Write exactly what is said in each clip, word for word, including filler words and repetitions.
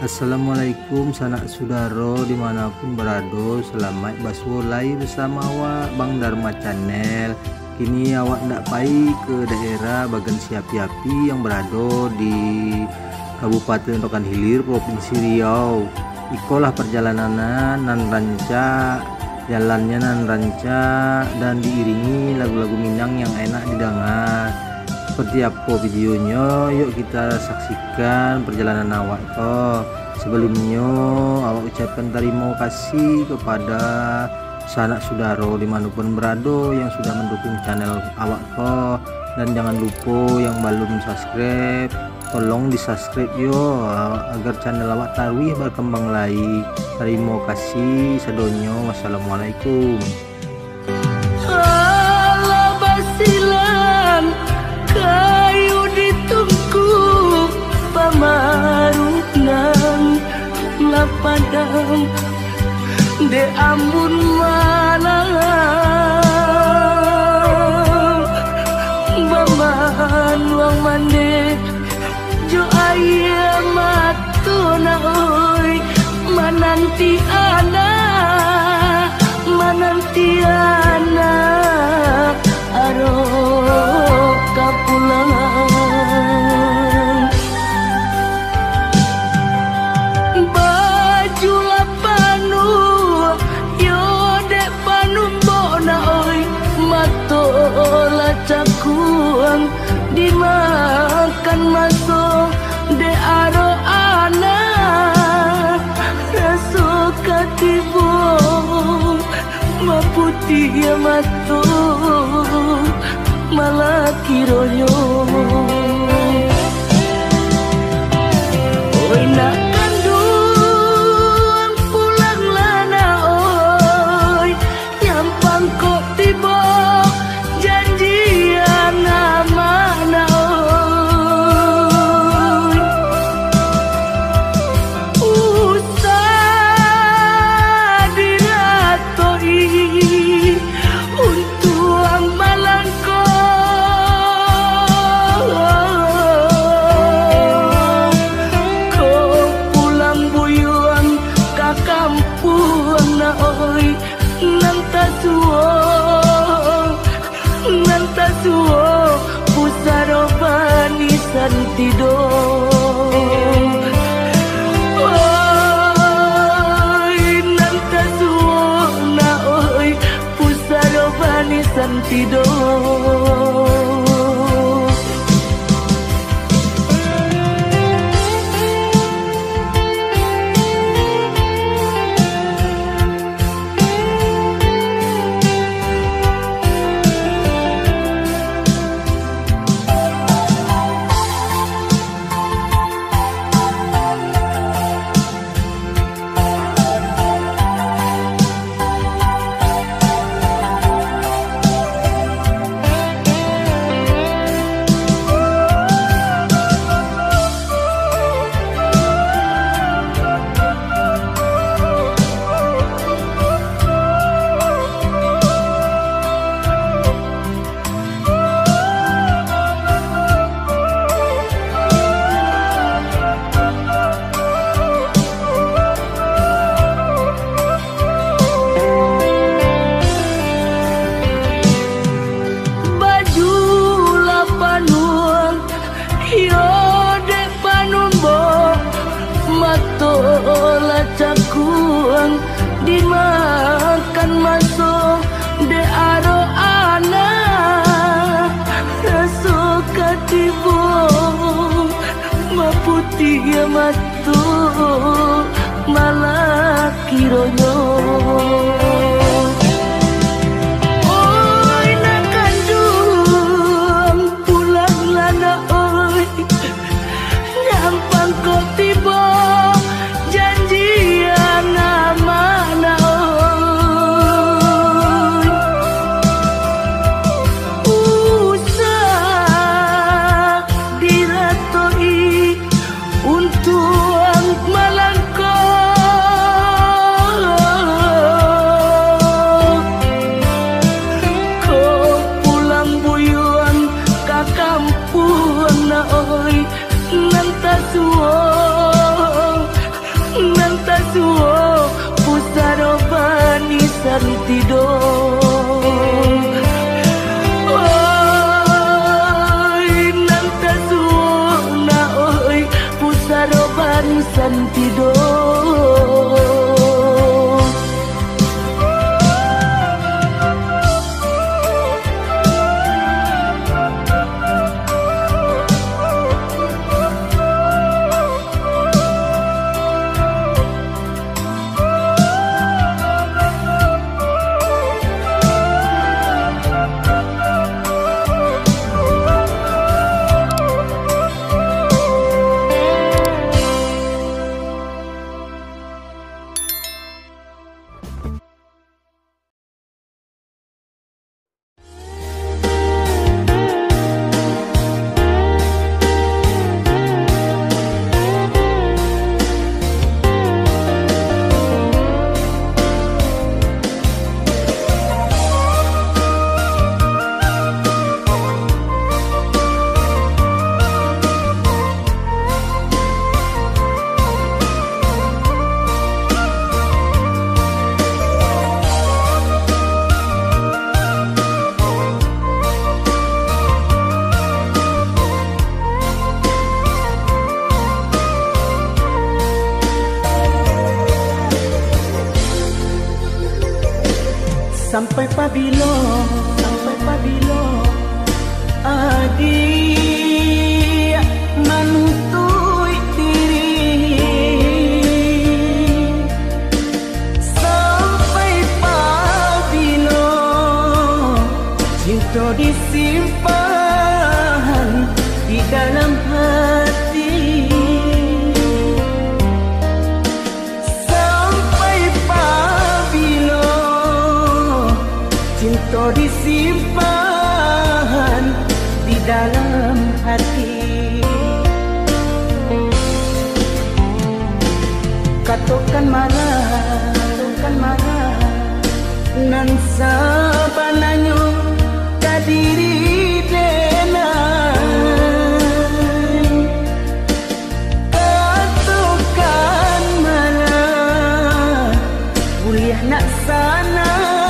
Assalamualaikum sanak saudara dimanapun berada, selamat bersulai bersama awak Bang Dharma Channel. Kini awak ndak pai ke daerah Bagan Siapi-api yang berada di Kabupaten Rokan Hilir, Provinsi Riau. Ikolah perjalanan nan rancak, jalannya nan rancak dan diiringi lagu-lagu Minang yang enak didengar. Seperti apa videonya, yuk kita saksikan perjalanan awak toh. Sebelumnya awak ucapkan terima kasih kepada sanak saudara dimanapun berada yang sudah mendukung channel awak toh. Dan jangan lupa yang belum subscribe, tolong di subscribe yo agar channel awak tarwih berkembang lagi. Terima kasih sedonyo. Wassalamualaikum. Kayu ditungku pamarunang lapadang de amun malang baman wang mande jo aya matuna oi mananti ana mananti ana aro kapulang baju lapanu yo dek panu bona oi mato lacakuang dimakan maso de aro ana raso katibo maputi ya mato malah kiroyo oi nak kandung pulang lana oi nyampang kok tiba janjian mana oi usah diratoi untuang malangko santido oi nanta suona oi pusaro bani santido. Cakuang dimakan masuk de aro ana raso katibo maputi ya matu malah kironyo oi nak kandung pulang lana oi nyampang kok tiba rido. Sampai pabilo, sampai pabilo adik manutui diri. Sampai pabilo cinta disimpan di dalam hati. Cinta disimpan di dalam hati. Katakan marah, katakan marah, nan sabananyo kadiri denai. Katakan marah, kuliah nak sana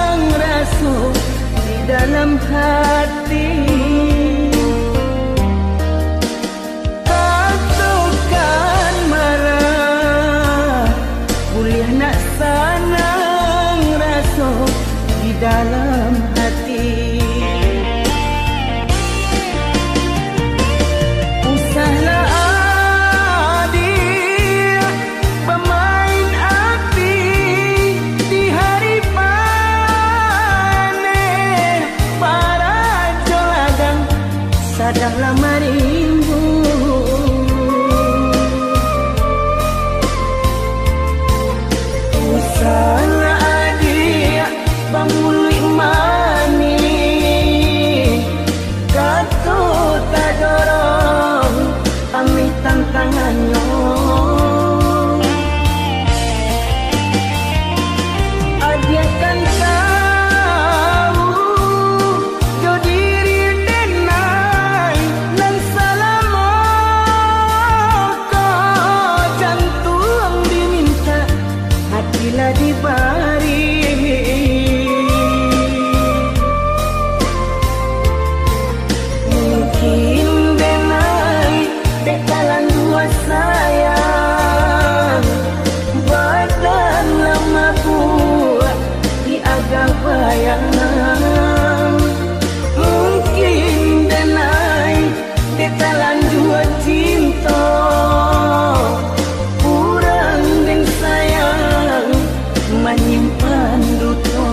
di dalam hati. Katakan marah, kuliah nak sanang rasa di dalam hati. Usahlah adik pemain api di hari sadanglah marimbu. Usahlah adik bangului mani, kata tak dorong ambil tantangannya. Adik kan tahu jo diri denai nan salamo ko jantung diminta hatilah dibari. Mungkin denai bekalan dua sayang badan lama buat di agak bayangan. Mungkin denai bekalan dua cinta kurang dan sayang menyimpan duto.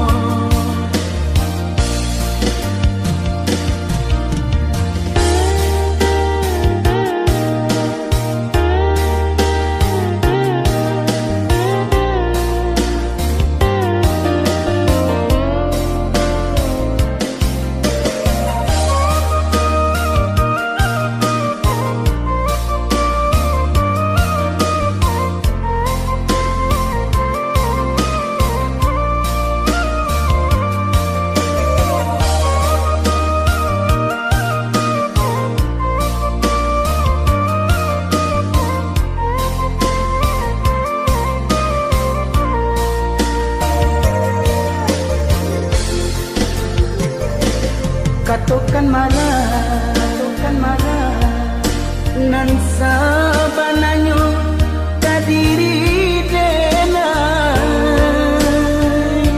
Katakan marah, katakan marah, nan sabananyo diri denai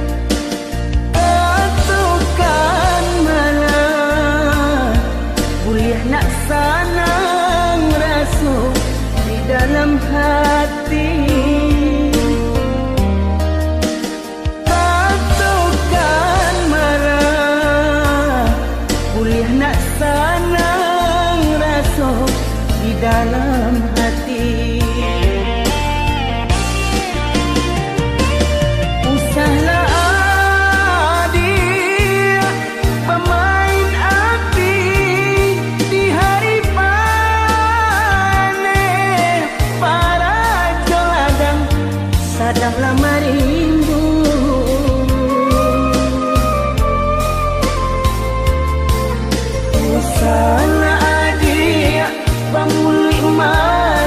katukan malah kuliah nak sanang rasuk di dalam hati katukan marah kuliah nak sanang rasuk di dalam hati usahlah adik pemain api di hari panen para joladang sadanglah merindu usahlah adik pemulih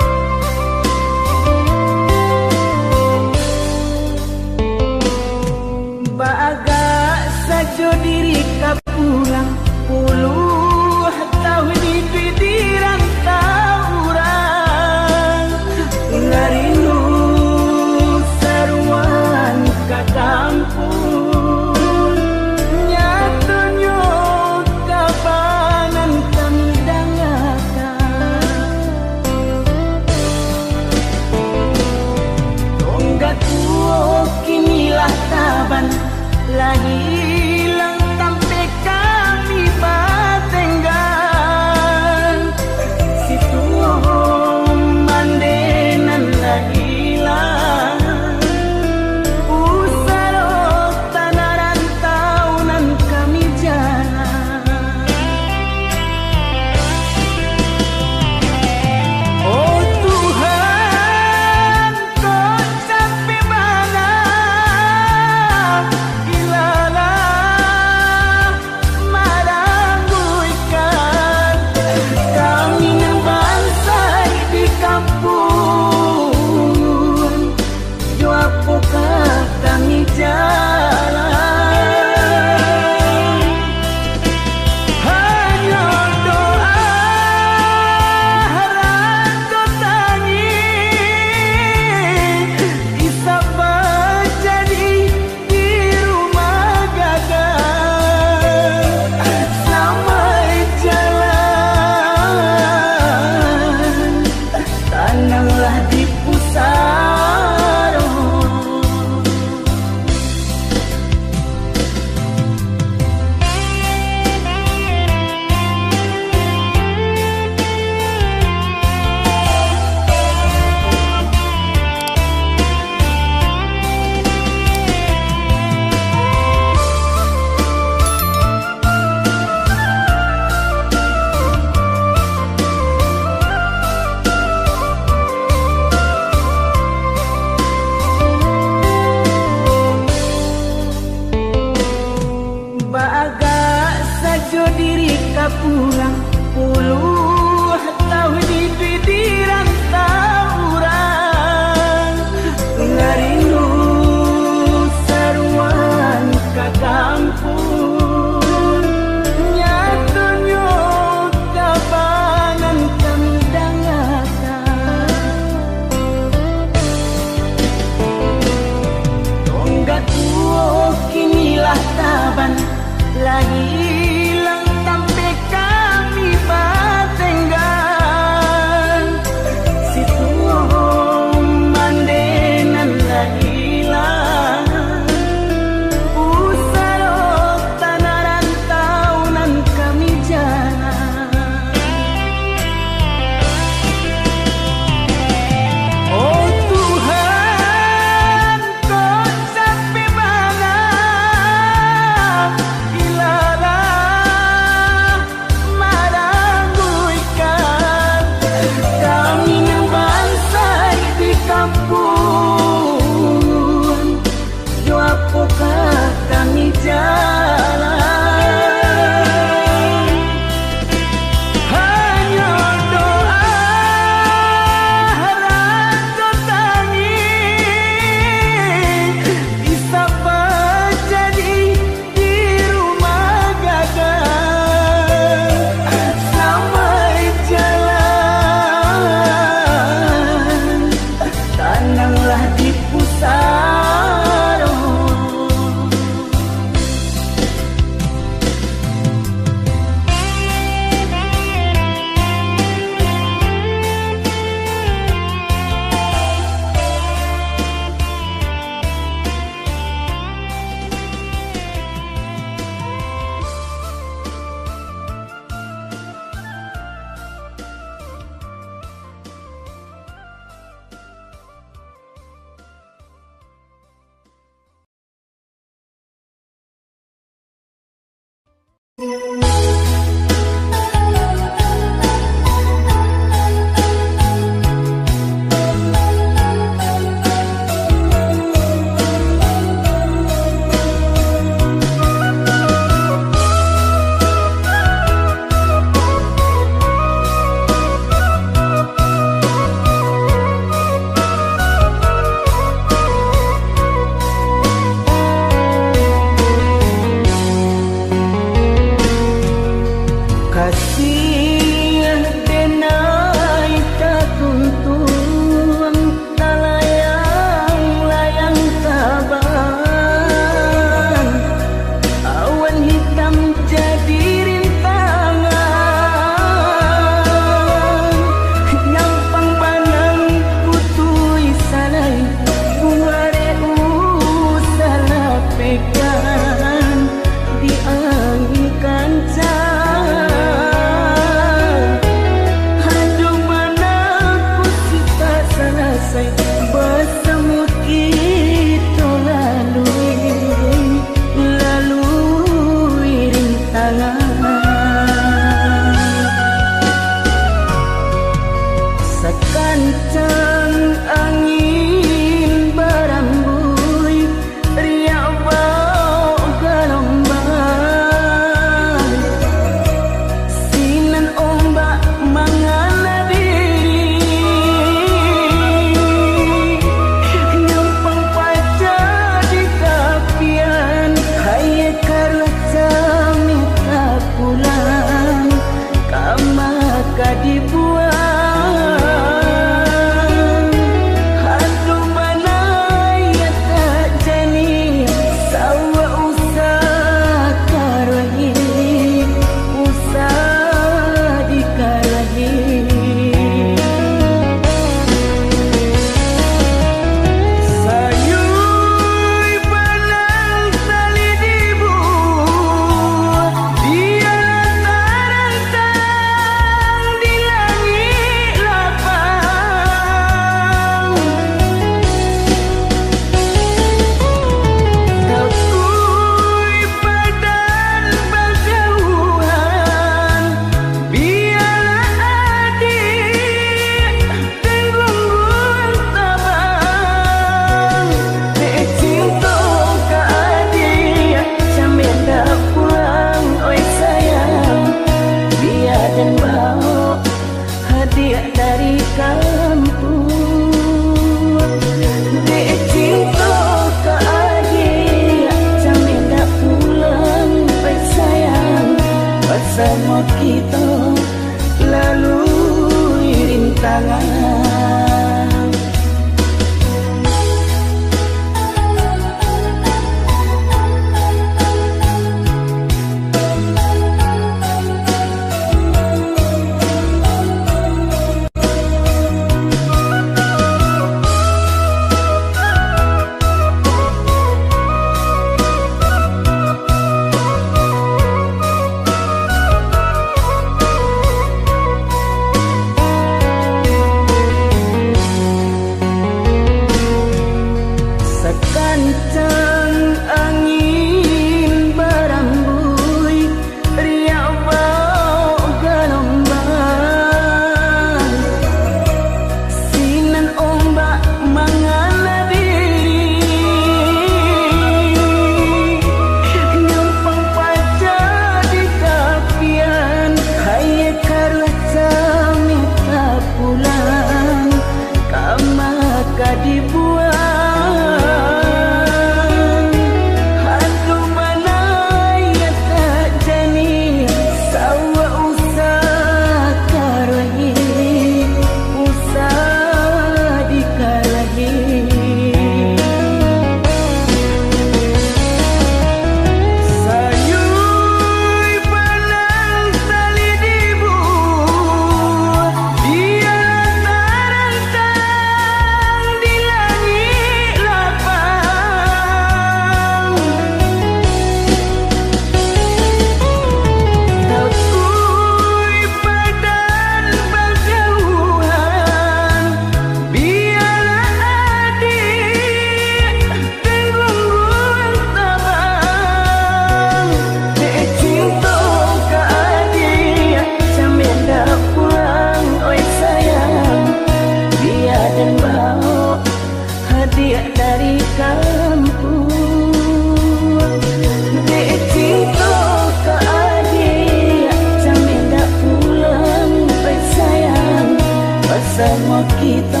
bersama kita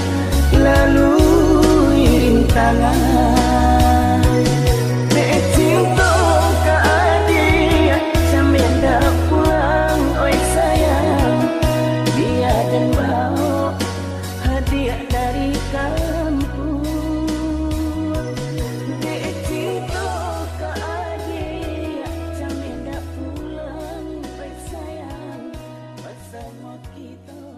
lalui rintangan. Dek cinta ke adik sambil dah pulang, oi sayang, dia dan bawa hadiah dari kampung. Dek cinta ke adik sambil dah pulang, oi sayang, bersama kita